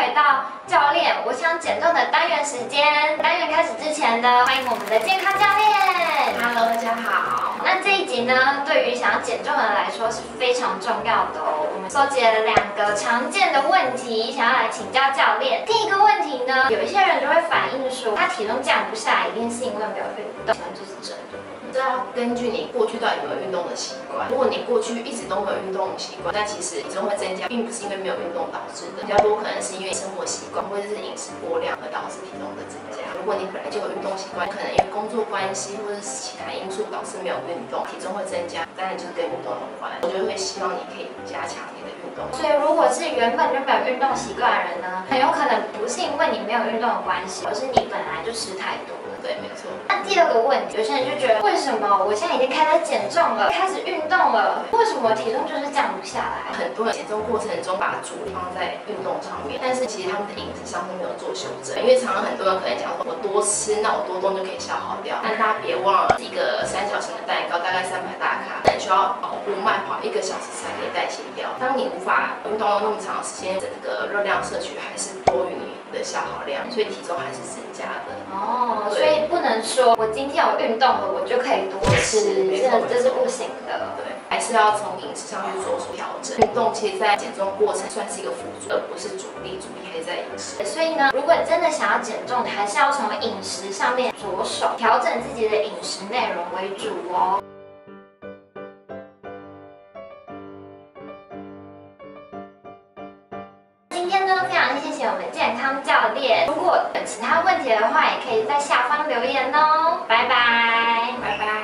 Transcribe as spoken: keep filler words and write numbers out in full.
回到教练我想减重的单元时间。单元开始之前呢，欢迎我们的健康教练。 Hello， 大家好。 那这一集呢，对于想要减重的人来说是非常重要的哦。我们搜集了两个常见的问题，想要来请教教练。第一个问题呢，有一些人就会反映说，他体重降不下来，一定是因为没有运动，这是真的。 这要根据你过去到底有没有运动的习惯。如果你过去一直都没有运动的习惯，那其实体重会增加，并不是因为没有运动导致的，比较多可能是因为生活习惯或者是饮食过量而导致体重的增加。如果你本来就有运动习惯，可能因为工作关系或者是其他因素导致没有运动，体重会增加，当然就是跟运动有关。我就会希望你可以加强你的运动。 所以如果是原本就没有运动习惯的人呢，很有可能不是因为你没有运动的关系，而是你本来就吃太多。 对，没错。 那第二个问题，有些人就觉得，为什么我现在已经开始减重了，开始运动了，为什么体重就是降不下来？ 很多人减重过程中把主力放在运动上面，但是其实他们的饮食上是没有做修正。因为常常很多人可能讲说，我多吃，那我多动就可以消耗掉。但大家别忘了，一个三角形的蛋糕大概三百大卡，可能需要跑步慢跑一个小时才可以代谢掉。当你无法运动那么长时间，整个热量摄取还是多于你的消耗量，所以体重还是增加的。 哦，所以不能说我今天有运动了，我就可以多吃，这这是不行的。 对，还是要从饮食上去做出调整。运动其实在减重过程算是一个辅助，而不是主力，主力还是在饮食。 所以呢，如果你真的想要减重，你还是要从饮食上面着手，调整自己的饮食内容为主哦。 今天呢，非常谢谢我们健康教练。如果有其他问题的话，也可以在下方留言哦。拜拜， 拜拜。